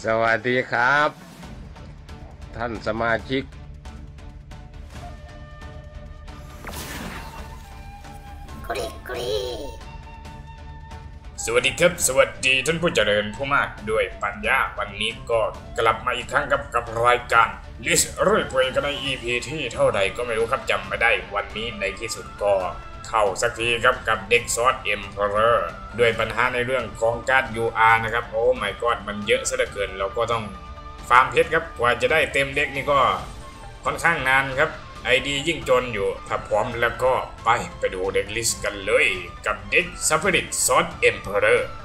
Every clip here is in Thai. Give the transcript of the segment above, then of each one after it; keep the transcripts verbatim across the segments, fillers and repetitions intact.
สวัสดีครับท่านสมาชิกกรีกรีสวัสดีครับสวัสดีท่านผู้เจริญผู้มากด้วยปัญญาวันนี้ก็กลับมาอีกครั้งกับกับรายการลิสเรื่อยเปื่อยกันใน อี พี ที่เท่าใดก็ไม่รู้ครับจำไม่ได้วันนี้ในที่สุดก็เข้าสักทีครับกับเด็กซอสเอ็มเพอเรอร์ด้วยปัญหาในเรื่องของการ์ด ยู อาร์ นะครับโอ้ my god มันเยอะซะเหลือเกินเราก็ต้องฟาร์มเพชรครับกว่าจะได้เต็มเด็กนี่ก็ค่อนข้างนานครับไอดียิ่งจนอยู่ถ้าพร้อมแล้วก็ไปไปดูเด็กลิสต์กันเลยกับเด็กซัพพอร์ตซอสเอ็มเพอเรอร์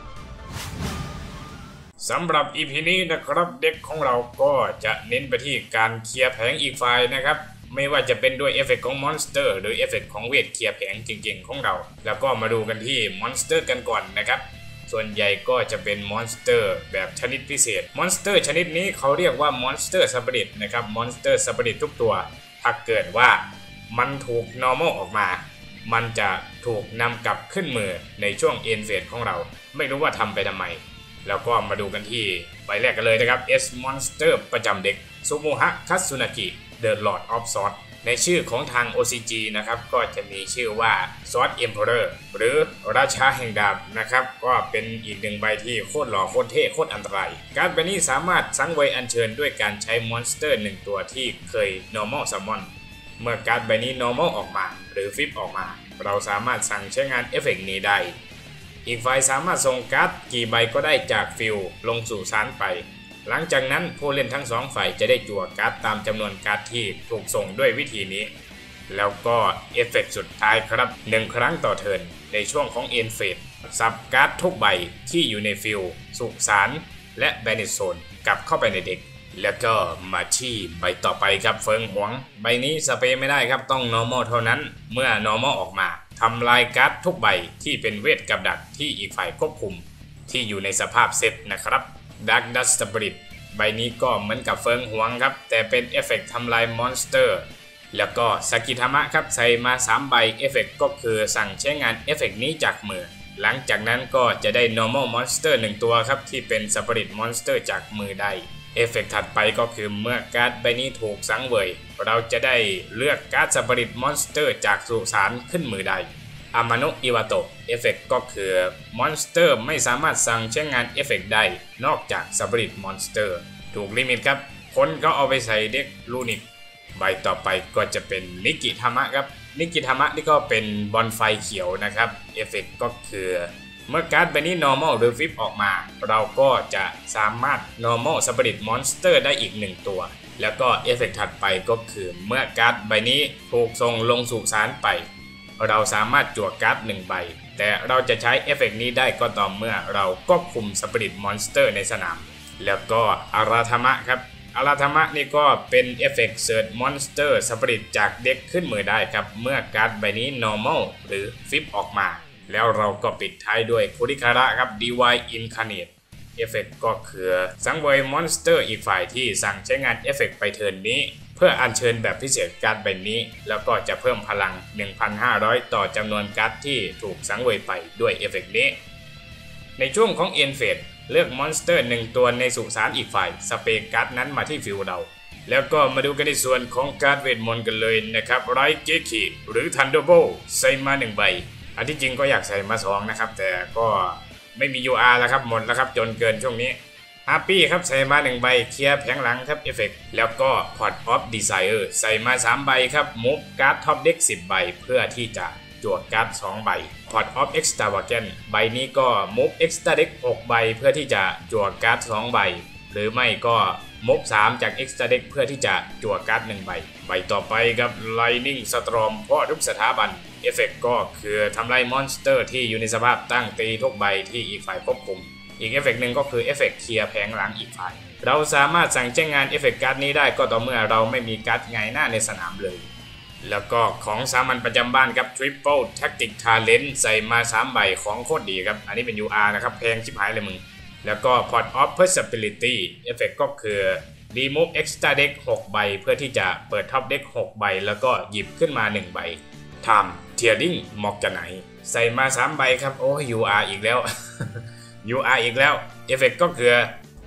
สำหรับ อี พี นี้นะครับเด็กของเราก็จะเน้นไปที่การเคลียร์แผงอีกฝ่ายนะครับไม่ว่าจะเป็นด้วยเอฟเฟกต์ของมอนสเตอร์หรือเอฟเฟกต์ของเวทเคลียร์แผงเก่งๆของเราแล้วก็มาดูกันที่มอนสเตอร์กันก่อนนะครับส่วนใหญ่ก็จะเป็นมอนสเตอร์แบบชนิดพิเศษมอนสเตอร์ชนิดนี้เขาเรียกว่ามอนสเตอร์ซัพพอร์ตนะครับมอนสเตอร์ซัพพอร์ตทุกตัวถ้าเกิดว่ามันถูก normal ออกมามันจะถูกนำกลับขึ้นมือในช่วง end phase ของเราไม่รู้ว่าทำไปทำไมแล้วก็มาดูกันที่ใบแรกกันเลยนะครับ S Monster ประจำเด็กซูโมฮะคัตสึนากิ The Lord of Swords ในชื่อของทาง โอ ซี จี นะครับก็จะมีชื่อว่า Sword Emperor หรือราชาแห่งดาบนะครับก็เป็นอีกหนึ่งใบที่โคตรหล่อโคตรเท่โคตรอันตรายการ์ดใบนี้สามารถสังเวยอัญเชิญด้วยการใช้มอนสเตอร์หนึ่งตัวที่เคย normal summon เมื่อการ์ดใบนี้ normal ออกมาหรือฟิปออกมาเราสามารถสั่งใช้งานเอฟเฟกต์นี้ได้อีกฝ่ายสามารถส่งการ์ดกี่ใบก็ได้จากฟิลลงสู่สารไปหลังจากนั้นผู้เล่นทั้งสองฝ่ายจะได้จั่วการ์ดตามจำนวนการ์ดที่ถูกส่งด้วยวิธีนี้แล้วก็เอฟเฟกต์สุดท้ายครับหนึ่งครั้งต่อเทิร์นในช่วงของ End Phase สับการ์ดทุกใบที่อยู่ในฟิลสุสานและแบนิชโซนกลับเข้าไปในเด็กแล้วก็มาที่ใบต่อไปครับเฟิงหวงใบนี้สเปรย์ไม่ได้ครับต้อง normal เท่านั้นเมื่อ normal ออกมาทำลายการ์ดทุกใบที่เป็นเวทกับดักที่อีกฝ่ายควบคุมที่อยู่ในสภาพเซตนะครับ Dark Dust Spirit ใบนี้ก็เหมือนกับเฟิงหวงครับแต่เป็นเอฟเฟกต์ทำลายมอนสเตอร์แล้วก็สกิทามะครับใส่มาสามใบเอฟเฟกต์ก็คือสั่งใช้งานเอฟเฟกต์นี้จากมือหลังจากนั้นก็จะได้ normal monster หนึ่งตัวครับที่เป็น Spirit Monster จากมือได้เอฟเฟกต์ถัดไปก็คือเมื่อการ์ดใบนี้ถูกสังเวยเราจะได้เลือกการ์ด Spirit Monster จากสุสานขึ้นมือได้อามาโนะอิวาโตะเอฟเฟกต์ก็คือมอนสเตอร์ไม่สามารถสั่งใช้งานเอฟเฟกต์ได้นอกจาก Spirit Monster ถูกลิมิตครับคนก็เอาไปใส่เด็กลูนิกใบต่อไปก็จะเป็นนิกิทามะครับนิกิทามะนี่ก็เป็นบอลไฟเขียวนะครับเอฟเฟกต์ก็คือเมื่อการ์ดใบนี้ normal หรือ flip ออกมาเราก็จะสามารถ normal Spirit Monster ได้อีกหนึ่งตัวแล้วก็เอฟเฟกต์ถัดไปก็คือเมื่อการ์ดใบนี้ถูกส่งลงสู่สารไปเราสามารถจั่วการ์ดหนึ่งใบแต่เราจะใช้เอฟเฟกต์นี้ได้ก็ต่อเมื่อเราควบคุม Spirit Monster ในสนามแล้วก็อาราธามะครับอาราธามะนี่ก็เป็นเอฟเฟกต์เสิร์ชมอนสเตอร์สปริตจากเด็กขึ้นมือได้ครับเมื่อการ์ดใบนี้ normal หรือฟิปออกมาแล้วเราก็ปิดท้ายด้วยคุริคาระครับ Divine Incarnate เอฟเฟกต์ก็คือสังเวยมอนสเตอร์อีกฝ่ายที่สั่งใช้งานเอฟเฟกต์ไปเทิร์นนี้เพื่ออัญเชิญแบบพิเศษการ์ดใบนี้แล้วก็จะเพิ่มพลัง หนึ่งพันห้าร้อย ต่อจำนวนการ์ดที่ถูกสังเวยไปด้วยเอฟเฟกต์นี้ในช่วงของ End Phaseเลือกมอนสเตอร์หนึ่งตัวในสุสานอีกฝ่ายสเปกการ์ดนั้นมาที่ฟิลเราแล้วก็มาดูกันในส่วนของการ์ดเวทมนต์กันเลยนะครับไรเกคิหรือทันเดอร์โบใส่มาหนึ่งใบอันที่จริงก็อยากใส่มาสองนะครับแต่ก็ไม่มี ยู อาร์ แล้วครับหมดแล้วครับจนเกินช่วงนี้ฮาปปี้ครับใส่มาหนึ่งใบเคลียร์แผงหลังครับเอฟเฟกต์แล้วก็ Pot of Desire ใส่มาสามใบครับมูฟการ์ดท็อปเด็กสิบใบเพื่อที่จะจั่วการ์ดสองใบ Pot of Extravagance ใบนี้ก็ Move Extra Deck หกใบเพื่อที่จะจั่วการ์ดสองใบหรือไม่ก็ Move สามจาก Extra Deck เพื่อที่จะจั่วการ์ดหนึ่งใบใบต่อไปครับ Lightning Storm เพราะทุกสถาบันเอฟเฟกต์ก็คือทำลายมอนสเตอร์ที่อยู่ในสภาพตั้งตีทุกใบที่อีกฝ่ายควบคุมอีกเอฟเฟกต์หนึ่งก็คือเอฟเฟกต์เคลียร์แผงหลังอีกฝ่ายเราสามารถสั่งใช้งานเอฟเฟกต์การ์ดนี้ได้ก็ต่อเมื่อเราไม่มีการ์ดไงหน้าในสนามเลยแล้วก็ของสามัญประจำบ้านครับ Triple Tactic Talent ใส่มาสามใบของโคตรดีครับอันนี้เป็น ยู อาร์ นะครับแพงชิบหายเลยมึงแล้วก็ Pot of Possibility เอฟเฟกต์ก็คือ Remove Extra Deck หกใบเพื่อที่จะเปิด Top Deck หกใบแล้วก็หยิบขึ้นมาหนึ่งใบ Time Tearing มอกจะไหนใส่มาสามใบครับโอ้ ยู อาร์ อีกแล้ว ยู อาร์ อีกแล้วเอฟเฟกต์ก็คือ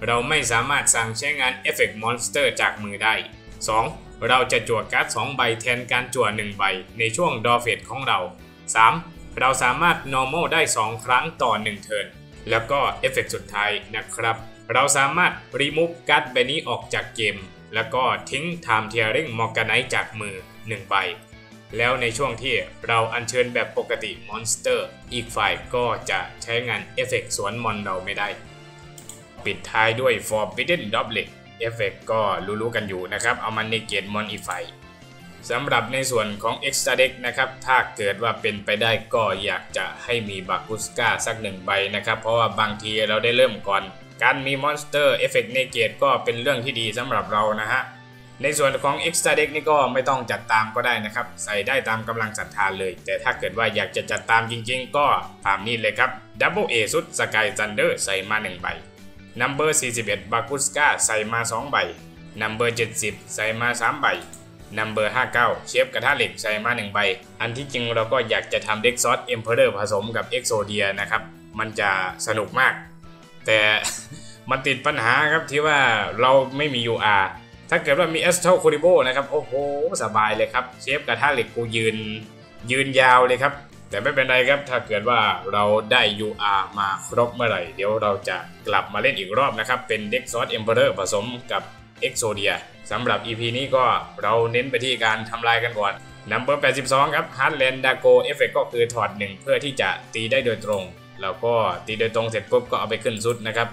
เราไม่สามารถสั่งใช้งานเอฟเฟกต์มอนสเตอร์จากมือได้ สอง. เราจะจั่วการ์ดสองใบแทนการจั่วหนึ่งใบในช่วงดอเฟสของเรา สาม. เราสามารถ normal ได้สองครั้งต่อหนึ่งเทิร์นแล้วก็เอฟเฟกต์สุดท้ายนะครับเราสามารถ remove การ์ดใบนี้ออกจากเกมแล้วก็ทิ้ง time tearing morganite จากมือหนึ่งใบแล้วในช่วงที่เราอัญเชิญแบบปกติมอนสเตอร์อีกฝ่ายก็จะใช้งานเอฟเฟกต์สวนมอนเราไม่ได้ปิดท้ายด้วย Forbidden Doublet เอฟเฟกต์ก็รู้ๆกันอยู่นะครับเอามาเนเกตมอนอีกฝ่ายสำหรับในส่วนของ Extra Deck นะครับถ้าเกิดว่าเป็นไปได้ก็อยากจะให้มีบากุสกาสักหนึ่งใบนะครับเพราะว่าบางทีเราได้เริ่มก่อนการมีมอนสเตอร์เอฟเฟกต์เนเกตก็เป็นเรื่องที่ดีสำหรับเรานะฮะในส่วนของ Extra Deck นี่ก็ไม่ต้องจัดตามก็ได้นะครับใส่ได้ตามกำลังศรัทธาเลยแต่ถ้าเกิดว่าอยากจะจัดตามจริงๆก็ตามนี้เลยครับ Double A สุด Sky Thunder ใส่มาหนึ่งใบ Number สี่สิบเอ็ด บากุสกาใส่มาสองใบ Number เจ็ดสิบใส่มาสามใบNumber ห้าสิบเก้าเชฟกระทะเหล็กใส่มาหนึ่งใบอันที่จริงเราก็อยากจะทำเด็กซอส Emperor ผสมกับ Exodia นะครับมันจะสนุกมากแต่ มันติดปัญหาครับที่ว่าเราไม่มี ยู อาร์ ถ้าเกิดว่ามี Astral Kuribo นะครับโอ้โหสบายเลยครับเชฟกระทะเหล็กกูยืนยืนยาวเลยครับแต่ไม่เป็นไรครับถ้าเกิดว่าเราได้ ยู อาร์ มาครบเมื่อไหร่เดี๋ยวเราจะกลับมาเล่นอีกรอบนะครับเป็นเด็กซอส Emperor ผสมกับ Exodia สำหรับ อี พี นี้ก็เราเน้นไปที่การทำลายกันก่อน Number แปดสิบสองครับ Heartland Dago Effect ก็คือถอดหนึ่งเพื่อที่จะตีได้โดยตรงแล้วก็ตีโดยตรงเสร็จปุ๊บก็เอาไปขึ้นซุดนะครับ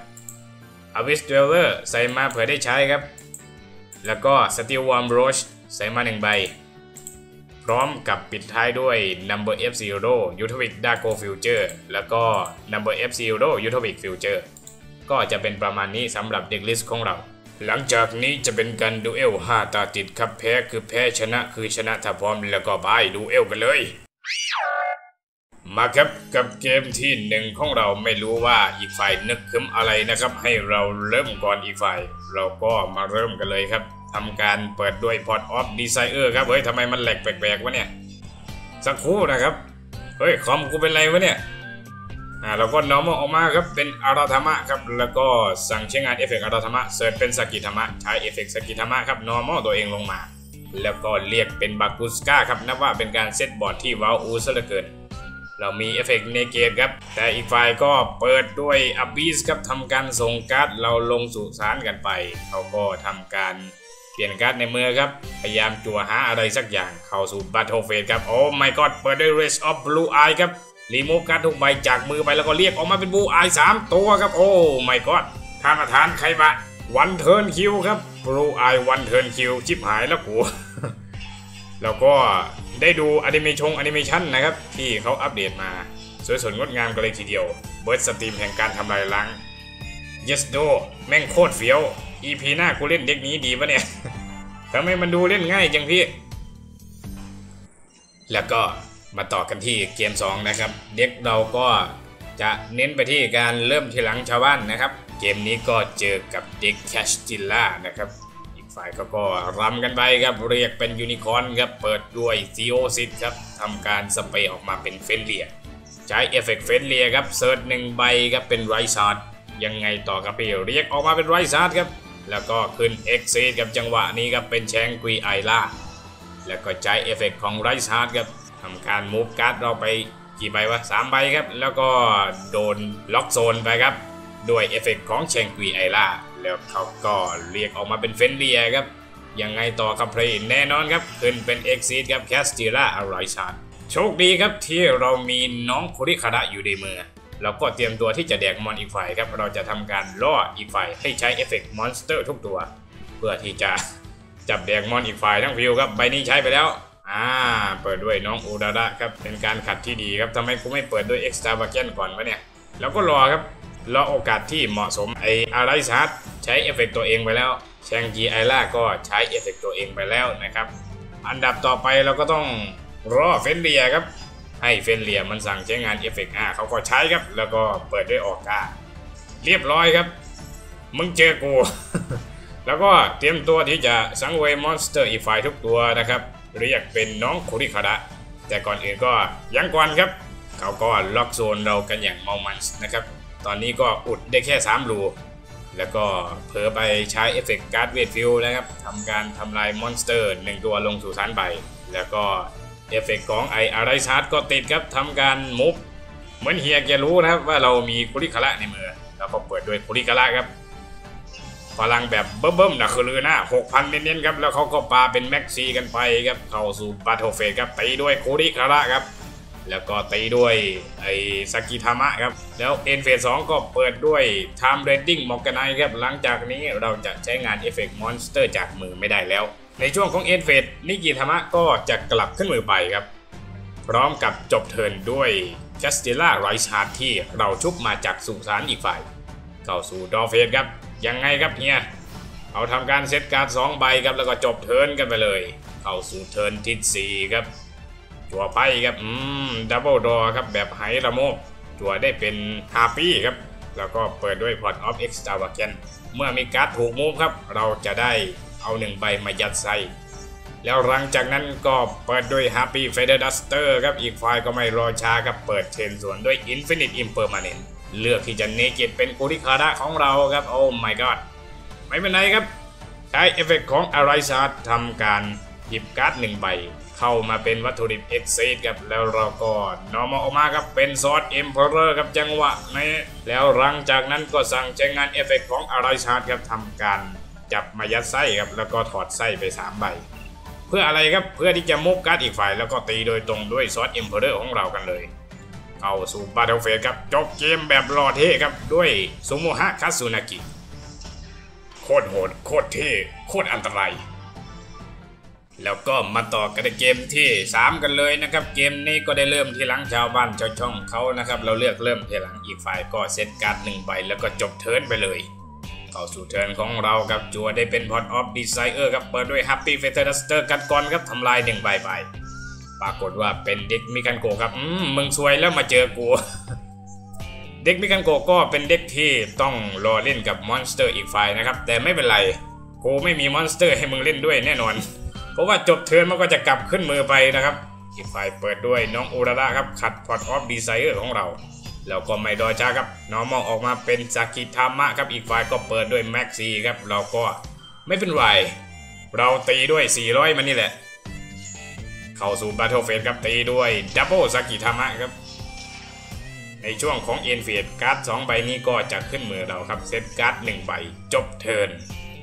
Abyss Dweller ใส่มาเผื่อได้ใช้ครับแล้วก็ Steel Worm Roach ใส่มาหนึ่งใบพร้อมกับปิดท้ายด้วย Number เอฟ ศูนย์ Utopic Dago Future แล้วก็ Number เอฟ ศูนย์ Utopic Future ก็จะเป็นประมาณนี้สำหรับเด็กลิสต์ของเราหลังจากนี้จะเป็นการดูเอลห้าตาติดครับแพ้คือแพ้ชนะคือชนะถ้าพร้อมแล้วก็ไปดูเอลกันเลยมาครับกับเกมที่หนึ่งของเราไม่รู้ว่าอีกฝ่ายนึกขึ้นอะไรนะครับให้เราเริ่มก่อนอีกฝ่ายเราก็มาเริ่มกันเลยครับทำการเปิดด้วย Pot of Desire ครับเฮ้ยทำไมมันแหลกแปลกๆวะเนี่ยสักครู่นะครับเฮ้ยคอมกูเป็นไรวะเนี่ยอ่าเราก็น้อมออกมาครับเป็นอาราธามะครับแล้วก็สั่งใช้งานเอฟเฟกต์อาราธามะเสิร์ชเป็นสกิธามะใช้เอฟเฟกต์สกิธามะครับนอร์มอลตัวเองลงมาแล้วก็เรียกเป็นบากุสกาครับนับว่าเป็นการเซตบอร์ดที่ว้าวอูซะเหลือเกินเรามีเอฟเฟกต์เนเกตครับแต่อีกฝ่ายก็เปิดด้วยอับบิสครับทำการส่งการ์ดเราลงสู่สารกันไปเขาก็ทำการเปลี่ยนการ์ดในมือครับพยายามจั่วหาอะไรสักอย่างเข้าสู่บัตเทิลเฟสครับโอ้ my god เปิดด้วย Race of Blue Eye ครับรีโมฟการ์ดทุกใบจากมือไปแล้วก็เรียกออกมาเป็นบูอายสามตัวครับโอ้ไม่ก็ทานอาหารใครมาวันเทิร์นคิวครับบูอายวันเทิร์นคิวชิบหายแล้วกู แล้วก็ได้ดูแอนิเมชันแอนิเมชันนะครับที่เขาอัปเดตมาสวยสดงดงามกันเลยทีเดียวเบิร์ดสตรีมแห่งการทำลายล้าง yes do แม่งโคตรเฟี้ยว อี พี หน้ากูเล่นเด็กนี้ดีปะเนี่ย ทำไมมันดูเล่นง่ายจังพี่แล้วก็มาต่อกันที่เกมสองนะครับเด็กเราก็จะเน้นไปที่การเริ่มทีหลังชาวบ้านนะครับเกมนี้ก็เจอกับเด็กแคชจิลล่านะครับอีกฝ่ายเขาก็รำกันไปครับเรียกเป็นยูนิคอร์นครับเปิดด้วยซีโอซิตครับทำการสเปรย์ออกมาเป็นเฟนเลียใช้เอฟเฟกต์เฟนเลียครับเซิร์ชหนึ่งใบครับเป็นไรซาร์ดยังไงต่อครับพี่เรียกออกมาเป็นไรซาร์ดครับแล้วก็ขึ้นเอ็กซีดกับจังหวะนี้ครับเป็นแชงกุยไอล่าแล้วก็ใช้เอฟเฟกต์ของไรซาร์ดครับทำการมูฟการ์ดเราไปกี่ใบวะสามใบครับแล้วก็โดนล็อกโซนไปครับด้วยเอฟเฟกต์ของเชงกุยไอล่าแล้วเขาก็เรียกออกมาเป็นเฟนเลียครับยังไงต่อครับเพลย์แน่นอนครับขึ้นเป็นเอ็กซิสครับแคสติล่าอารอยชาร์ดโชคดีครับที่เรามีน้องคุริคาระอยู่ในมือเราก็เตรียมตัวที่จะแดกมอนอีกฝ่ายครับเราจะทำการล่ออีกฝ่ายให้ใช้เอฟเฟกต์มอนสเตอร์ทุกตัวเพื่อที่จะจับแดกมอนอีกฝ่ายทั้งฟิวครับใบนี้ใช้ไปแล้วอ่าเปิดด้วยน้องอูดาระครับเป็นการขัดที่ดีครับทำไมกูไม่เปิดด้วยเอ็กซ์ตร้าบาเกนก่อนวะเนี่ยแล้วก็รอครับรอโอกาสที่เหมาะสมไออาไรซัสใช้เอฟเฟกต์ตัวเองไปแล้วแชงจีไอล่าก็ใช้เอฟเฟกต์ตัวเองไปแล้วนะครับอันดับต่อไปเราก็ต้องรอเฟนเลียครับให้เฟนเลียมันสั่งใช้งานเอฟเฟกต์อ่าเขาก็ใช้ครับแล้วก็เปิดด้วยออกกาเรียบร้อยครับมึงเจอกู แล้วก็เตรียมตัวที่จะสังเวยมอนสเตอร์อีกฝ่ายทุกตัวนะครับเรียกเป็นน้องคุริคาระแต่ก่อนอื่นก็ยังก่อนครับเขาก็ล็อกโซนเรากันอย่างเมามันนะครับตอนนี้ก็อุดได้แค่สามรูแล้วก็เผลอไปใช้เอฟเฟกต์การ์ดเวทฟิลนะครับทำการทำลายมอนสเตอร์หนึ่งตัวลงสู่ฐานใบแล้วก็เอฟเฟกต์ของไออาร์ไซาร์ดก็ติดครับทำการมุฟเหมือนเฮียแกรู้นะครับว่าเรามีคุริคาระในมือแล้วก็เปิดด้วยคุริคาระครับพลังแบบเบิ่มๆนะคือลือหน้า หกพัน เน้นๆครับแล้วเขาก็ปาเป็นแม็กซีกันไปครับเข้าสู่บาทเทิลเฟสครับตีด้วยคุริคาระครับแล้วก็ตีด้วยไอสกิทามะครับแล้วเอ็นเฟสสองก็เปิดด้วยไทม์เรดดิ้งมอร์แกไนครับหลังจากนี้เราจะใช้งานเอฟเฟกต์มอนสเตอร์จากมือไม่ได้แล้วในช่วงของเอ็นเฟสนิกิทามะก็จะกลับขึ้นมือไปครับพร้อมกับจบเทิร์นด้วยแคสติล่าไรชาร์ดที่เราชุบมาจากสุสานอีกฝ่ายเข้าสู่ดอเฟสครับยังไงครับเฮียเอาทำการเซตการ์ดสองใบครับแล้วก็จบเทิร์นกันไปเลยเข้าสู่เทิร์นที่สี่ครับจั่วไปครับอืมดับเบิลดอครับแบบไฮระโมกจั่วได้เป็นฮาปี้ครับแล้วก็เปิดด้วยพอร์ตออฟเอ็กซ์ตราแกนเมื่อมีการ์ดถูกมูฟครับเราจะได้เอาหนึ่งใบมายัดใส่แล้วหลังจากนั้นก็เปิดด้วย Happy Feather Duster ครับอีกฝ่ายก็ไม่รอช้าครับเปิดเชนส่วนด้วย Infinite Impermanent เลือกที่จะเนเกตเป็นคุริคาระของเราครับโอ้ my god ไม่เป็นไรครับใช้เอฟเฟกต์ของอะไรซาร์ดทำการหยิบการ์ดหนึ่งใบเข้ามาเป็นวัตถุดิบ Exceed ครับแล้วเราก็ Normal ออกมาครับเป็น Sword Emperor ครับจังหวะนี้แล้วหลังจากนั้นก็สั่งใช้งานเอฟเฟกต์ของอะไรซาร์ดครับทำการจับมายัดไส้ครับแล้วก็ถอดไส้ไปสามใบเพื่ออะไรครับเพื่อที่จะมุกการ์ดอีกฝ่ายแล้วก็ตีโดยตรงด้วยซอสเอ็มเพอเรอร์ของเรากันเลยเข้าสู่บาทเทิลเฟสครับจบเกมแบบหล่อเท่ครับด้วยซูโมฮะคัตสึนากิโคตรโหดโคตรเท่โคตรอันตรายแล้วก็มาต่อกันในเกมที่สามกันเลยนะครับเกมนี้ก็ได้เริ่มที่หลังชาวบ้านชาวช่องเขานะครับเราเลือกเริ่มที่หลังอีกฝ่ายก็เซตการ์ดหนึ่งใบแล้วก็จบเทิร์นไปเลยเข้าสู่เทิร์นของเราครับจั่วได้เป็นพอร์ตออฟดีไซเออร์ครับเปิดด้วย Happy Feather Duster กันก่อนครับทำลายหนึ่งใบไปปรากฏว่าเป็นเด็กมิคันโกะครับอืมมึงซวยแล้วมาเจอกู เด็กมิคันโกะก็เป็นเด็กที่ต้องรอเล่นกับมอนสเตอร์อีกฝ่ายนะครับแต่ไม่เป็นไรกูไม่มีมอนสเตอร์ให้มึงเล่นด้วยแน่นอนเพราะว่าจบเทิร์นมันก็จะกลับขึ้นมือไปนะครับอีกฝ่ายเปิดด้วยน้องอุราระครับขัดพอร์ตออฟดีไซเออร์ของเราแล้วก็ไม่รอช้าครับน้องมองออกมาเป็นซากิทามะครับอีกฝ่ายก็เปิดด้วยแม็กซีครับเราก็ไม่เป็นไรเราตีด้วยสี่ร้อยมันนี่แหละเข้าสู่บาทเทิลเฟสครับตีด้วยดับเบิลซากิทามะครับในช่วงของเอ็นเฟสการ์ดสองใบนี้ก็จะขึ้นมือเราครับเซตการ์ดหนึ่งใบจบเทิร์น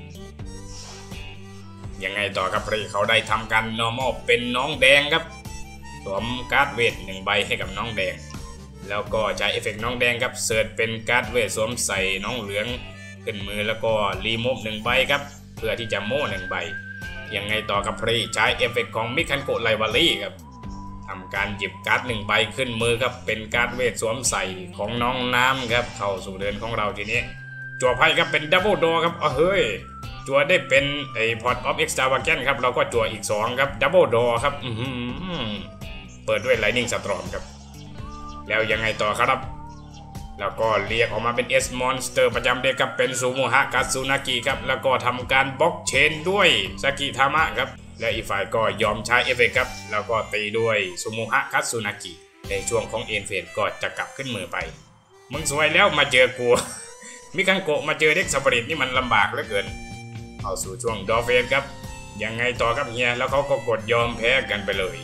ยังไงต่อครับพี่เขาได้ทำการ normal เป็นน้องแดงครับสวมการ์ดเวทหนึ่งใบให้กับน้องแดงแล้วก็ใช้เอฟเฟกต์น้องแดงครับเสิร์ชเป็นการ์ดเวทสวมใส่น้องเหลืองขึ้นมือแล้วก็รีมูฟหนึ่งใบครับเพื่อที่จะโม่หนึ่งใบยังไงต่อกับพี่ใช้เอฟเฟกต์ของมิคันโกะไลวารี่ครับทำการหยิบการ์ดหนึ่งใบขึ้นมือครับเป็นการ์ดเวทสวมใส่ของน้องน้ำครับเข้าสู่เดินของเราทีนี้จั่วไพ่ครับเป็นดับเบิลดอครับอ๋อเฮ้ยจั่วได้เป็นไอ้พอร์ตออฟเอ็กซ์ตร้าแกนครับเราก็จั่วอีกสองครับดับเบิลดอครับอือเปิดด้วยไลนิ่งสตรอมครับแล้วยังไงต่อครับแล้วก็เรียกออกมาเป็น S Monster ประจำเด็กครับเป็นซูโมฮะคัตสึนากิครับแล้วก็ทำการบล็อกเชนด้วยซากิทามะครับและอีกฝ่ายก็ยอมใช้เอฟเฟกต์ครับแล้วก็ตีด้วยซูโมฮะคัตสึนากิในช่วงของเอ็นเฟสก็จะกลับขึ้นมือไปมึงสวยแล้วมาเจอกูมิคันโกะมาเจอเด็กสปริตนี่มันลำบากเหลือเกินเอาสู่ช่วงดอเฟสครับยังไงต่อครับเฮียแล้วเขาก็กดยอมแพ้กันไปเลย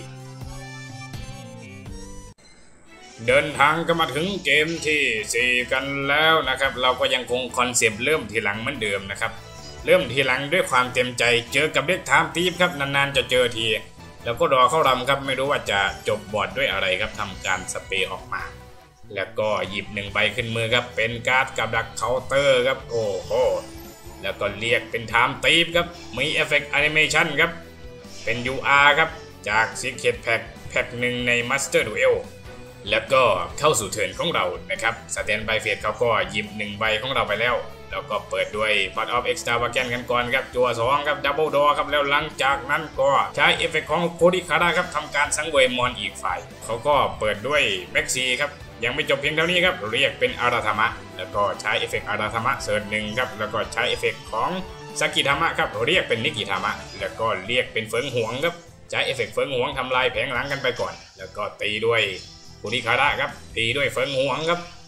เดินทางกันมาถึงเกมที่สี่กันแล้วนะครับเราก็ยังคงคอนเซปต์เริ่มทีหลังเหมือนเดิมนะครับเริ่มทีหลังด้วยความเต็มใจเจอกับเด็กไทม์ทีฟครับนานๆจะเจอทีแล้วก็รอเข้ารำครับไม่รู้ว่าจะจบบอร์ดด้วยอะไรครับทำการสเปรย์ออกมาแล้วก็หยิบหนึ่งใบขึ้นมือครับเป็นการ์ดกับดักเคาน์เตอร์ครับโอ้โหแล้วก็เรียกเป็นไทม์ทีฟครับมีเอฟเฟกต์แอนิเมชันครับเป็น ยู อาร์ ครับจาก Secret Pack แพ็คหนึ่งใน Master Duelแล้วก็เข้าสู่เทิร์นของเรานะครับสแตนบายเฟสเขาก็หยิบหนึ่งใบของเราไปแล้วแล้วก็เปิดด้วย Pot of Extra Wagon กันก่อนครับจั่วสองครับ Double Door ครับแล้วหลังจากนั้นก็ใช้เอฟเฟกต์ของโคดิคาระครับทำการสังเวยมอนอีกฝ่ายเขาก็เปิดด้วยแม็กซีครับยังไม่จบเพียงเท่านี้ครับเรียกเป็นอาราธามะแล้วก็ใช้เอฟเฟกต์อาราธามะเสิร์ชหนึ่งครับแล้วก็ใช้เอฟเฟกต์ของซากิทามะครับเรียกเป็นนิกิทามะแล้วก็เรียกเป็นเฟิงหวงครับใช้เอฟเฟกต์เฟิงหวงทำลายแผงหลังกันไปก่อนแล้วก็ตีด้วยคุริคาระครับตีด้วยเฟิงหวงครับ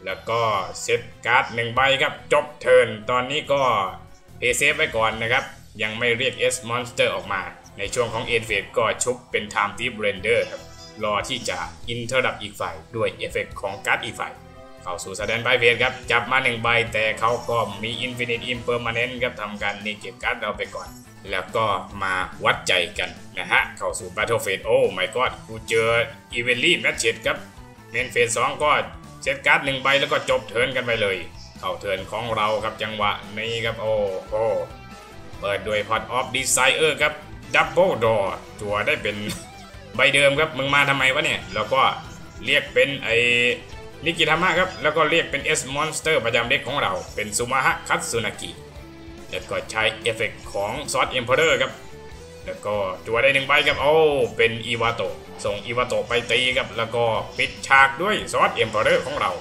แล้วก็เซตการ์ดหนึ่งใบครับจบเทิร์นตอนนี้ก็เพย์เซฟไว้ก่อนนะครับยังไม่เรียก S Monster ออกมาในช่วงของเอ็นเฟสก็ชุบเป็น Time Thief Render ครับรอที่จะอินเทอร์ดับอีกฝ่ายด้วยเอฟเฟกต์ของการ์ดอีกฝ่ายเข้าสู่แสดงใบเฟสครับจับมาหนึ่งใบแต่เขาก็มี Infinite Impermanent ครับทำการเนเกตการ์ดเราไปก่อนแล้วก็มาวัดใจกันนะฮะเข้าสู่ Battle Phase โอ้ my god กูเจอ Evenly Matched ครับเมนเฟสสองก็เซตการ์ดหนึ่งใบแล้วก็จบเทิร์นกันไปเลยเข้าเทิร์นของเราครับจังหวะนี้ครับโอ้โหเปิดด้วย Pot of Desire ครับ Double Draw จั่วได้เป็นใบเดิมครับมึงมาทำไมวะเนี่ยแล้วก็เรียกเป็นไอ้นิกิทามะครับแล้วก็เรียกเป็น S Monster ประจำเด็กของเราเป็นซูมาฮะคัตสึนากิแล้วก็ใช้เอฟเฟกต์ของซอสเอ็มเพอเรอร์ครับแล้วก็จั่วได้หนึ่งใบครับโอ้เป็นอีวาโตะส่งอีวาโตะไปตีครับแล้วก็ปิดฉากด้วยซอสเอ็มเพอเรอร์ของเรา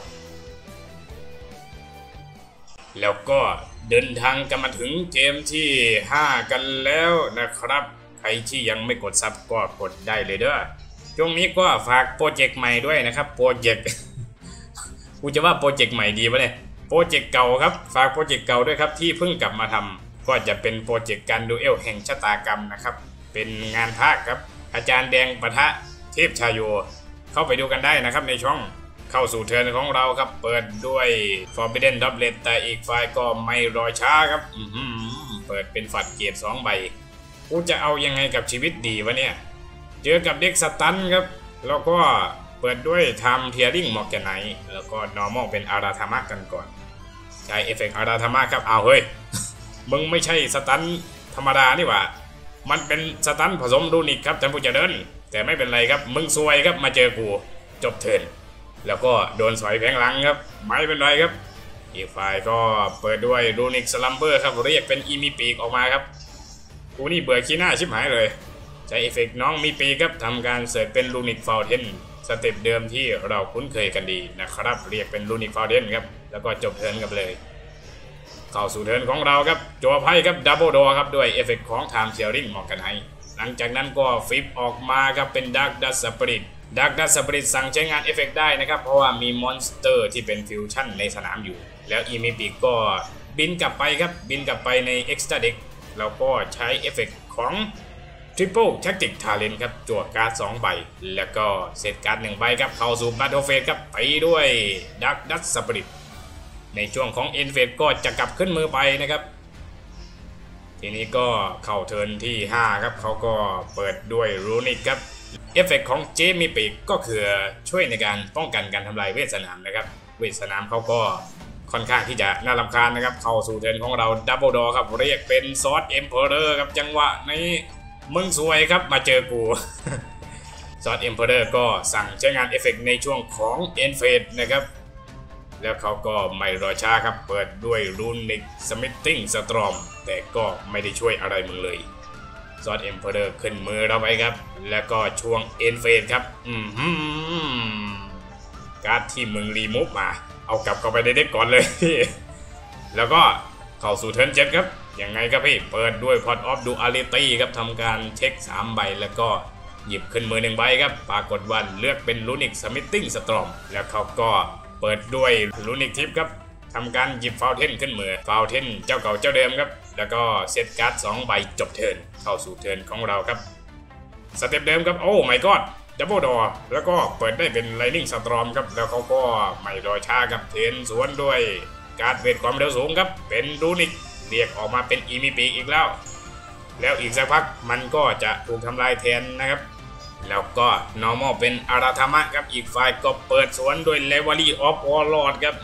แล้วก็เดินทางกันมาถึงเกมที่ห้ากันแล้วนะครับใครที่ยังไม่กดซับก็กดได้เลยเด้อช่วงนี้ก็ฝากโปรเจกต์ใหม่ด้วยนะครับโปรเจกต์ กูจะว่าโปรเจกต์ใหม่ดีปะเนี่ยโปรเจกต์เก่าครับฝากโปรเจกต์เก่าด้วยครับที่เพิ่งกลับมาทำก็จะเป็นโปรเจกต์การดูเอลแห่งชะตากรรมนะครับเป็นงานภาคครับอาจารย์แดงปะทะเทพชายโยเข้าไปดูกันได้นะครับในช่องเข้าสู่เทิร์นของเราครับเปิดด้วย Forbidden Doublet แต่อีกฝ่ายก็ไม่รอช้าครับเปิดเป็นฝัดเกียรติสองใบกูจะเอายังไงกับชีวิตดีวะเนี่ยเจอกับเด็กสตันครับแล้วก็เปิดด้วย Time Tearing Morganite แล้วก็ Normal เป็นอาราธามะกันก่อนใช้เอฟเฟกต์อาราธามะครับเอาเฮ้ยมึงไม่ใช่สตันธรรมดานี่หว่ามันเป็นสตันผสมรูนิกครับท่านผู้เจริญแต่ไม่เป็นไรครับมึงซวยครับมาเจอกูจบเทิร์นแล้วก็โดนสอยแผงหลังครับไม่เป็นไรครับอีกฝ่ายก็เปิดด้วยรูนิกสลัมเบอร์ครับเรียกเป็นอีมีปีกออกมาครับกูนี่เบื่อขี้หน้าชิบหายเลยใช้เอฟเฟกต์น้องมีปีกครับทำการเสิร์ชเป็นรูนิกฟาวเทนสเต็ปเดิมที่เราคุ้นเคยกันดีนะครับเรียกเป็นรูนิกฟาวเทนครับแล้วก็จบเทิร์นกันเลยเข้าสู่เทิร์นของเราครับจั่วไพ่ครับดับเบิลดอครับด้วยเอฟเฟกต์ของ Time Tearing Morganite หลังจากนั้นก็ฟลิปออกมาครับเป็น Dark Dust Spirit Dark Dust Spirit สั่งใช้งานเอฟเฟกต์ได้นะครับเพราะว่ามีมอนสเตอร์ที่เป็นฟิวชั่นในสนามอยู่แล้วอีมิปิกก็บินกลับไปครับบินกลับไปใน Extra Deck แล้วก็ใช้เอฟเฟกต์ของ Triple Tactic Talent ครับจั่วการ์ดสองใบแล้วก็เซตการ์ดหนึ่งใบครับเข้าสู่ Battle Phase ครับไปด้วย Dark Dust Spirit ในช่วงของ End Phase ก็จะกลับขึ้นมือไปนะครับทีนี้ก็เข้าเทิร์นที่ห้าครับเขาก็เปิดด้วย Runic ครับเอฟเฟกต์ของเจมีปีกก็คือช่วยในการป้องกันการทำลายเวทสนามนะครับเวทสนามเขาก็ค่อนข้างที่จะน่ารำคาญนะครับเข้าสู่เทิร์นของเราดับเบิลดอครับเรียกเป็นซอสเอ็มเพอเรอร์ครับจังหวะนี้มึงซวยครับมาเจอกู ซอสเอ็มเพอเรอร์ก็สั่งใช้งานเอฟเฟกต์ในช่วงของเอ็นเฟสนะครับแล้วเขาก็ไม่รอช้าครับเปิดด้วยรูนิกสมิธติ้งสตรอมแต่ก็ไม่ได้ช่วยอะไรมึงเลยซอสเอ็มเพอเรอร์ขึ้นมือเราไปครับแล้วก็ช่วงเอ็นเฟสครับอืมการ์ดที่มึงรีมูฟมาเอากลับเข้าไปในเด็กก่อนเลย แล้วก็เข้าสู่เทิร์นเจ็ดครับยังไงครับพี่เปิดด้วย Pot of Duality ครับทำการเช็คสามใบแล้วก็หยิบขึ้นมือหนึ่งใบครับปรากฏว่าเลือกเป็น Runic Smithing Storm แล้วเขาก็เปิดด้วย Runic Tip ครับทำการหยิบฟาวเทนขึ้นมือฟาวเทนเจ้าเก่าเจ้าเดิมครับแล้วก็เซตการ์ดสองใบจบเทิร์นเข้าสู่เทิร์นของเราครับสเต็ปเดิมครับโอ้ my god ดับเบิลดอแล้วก็เปิดได้เป็น Lightning Storm ครับแล้วเขาก็ไม่รอช้าครับเทนสวนด้วยการ์ดเวทความเร็วสูงครับเป็นรูนิกเรียกออกมาเป็นอีมิปีอีกแล้วแล้วอีกสักพักมันก็จะถูกทำลายแทนนะครับแล้วก็ normal เป็นอาราธามะครับอีกฝ่ายก็เปิดสวนด้วย Reverie of Warlord ครับ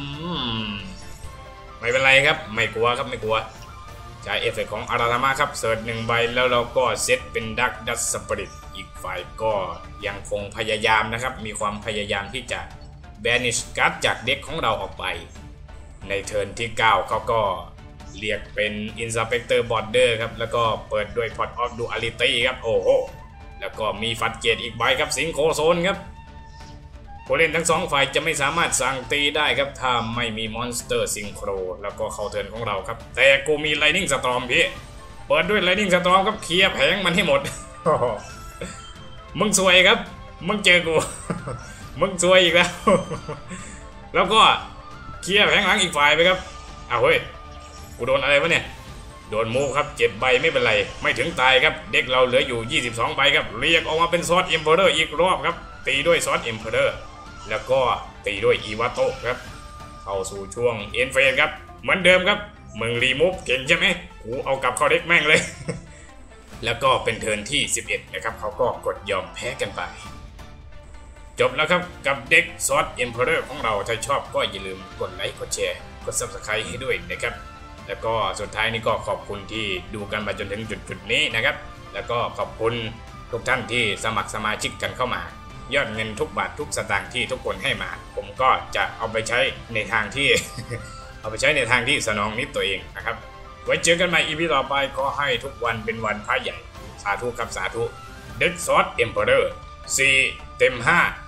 ไม่เป็นไรครับไม่กลัวครับไม่กลัวใช้เอฟเฟกต์ของอาราธามะครับเสิร์ชหนึ่งใบแล้วเราก็เซตเป็น Dark Dust Spirit อีกฝ่ายก็ยังคงพยายามนะครับมีความพยายามที่จะ banish การ์ดจากเด็กของเราออกไปในเทิร์นที่เก้าเขาก็เรียกเป็น Inspector Border ครับแล้วก็เปิดด้วย Pot of Duality ครับโอ้โหแล้วก็มีฟัดเกตอีกใบครับสิงโคโซนครับผู้เล่นทั้งสองฝ่ายจะไม่สามารถสั่งตีได้ครับถ้าไม่มีมอนสเตอร์ซิงโครแล้วก็เข้าเทิร์นของเราครับแต่กูมี Lightning Storm พี่เปิดด้วย Lightning Storm ครับเคลียร์แผงมันให้หมด มึงซวยครับมึงเจอกู มึงซวยอีกแล้วแล้วก็เคลียร์แผงหลังอีกฝ่ายไปครับอ้าวเฮ้ยกูโดนอะไรวะเนี่ยโดนมูครับเจ็ดใบไม่เป็นไรไม่ถึงตายครับเด็กเราเหลืออยู่ยี่สิบสองใบครับเรียกออกมาเป็นซอสเอ็มเพอเรอร์อีกรอบครับตีด้วยซอสเอ็มเพอเรอร์แล้วก็ตีด้วยอีวาโต้ครับเข้าสู่ช่วงเอ็นเฟสครับเหมือนเดิมครับมึงรีมูฟเก่งใช่ไหมกูเอากลับเข้าเด็กแม่งเลย แล้วก็เป็นเทิร์นที่สิบเอ็ดนะครับเขาก็กดยอมแพ้กันไปจบแล้วครับกับเด็กซอสเอ็มเพอเรอร์ของเราถ้าชอบก็อย่าลืมกดไลค์กดแชร์กด ซับสไครบ์ ให้ด้วยนะครับแล้วก็สุดท้ายนี้ก็ขอบคุณที่ดูกันมาจนถึงจุดๆนี้นะครับแล้วก็ขอบคุณทุกท่านที่สมัครสมาชิกกันเข้ามายอดเงินทุกบาททุกสตางค์ที่ทุกคนให้มาผมก็จะเอาไปใช้ในทางที่ เอาไปใช้ในทางที่สนองนิดตัวเองนะครับไว้เจอกันใหม่อีพีต่อไปขอให้ทุกวันเป็นวันพระใหญ่สาธุครับสาธุเด็กซอสเอ็มเพอเรอร์สี่เต็มห้า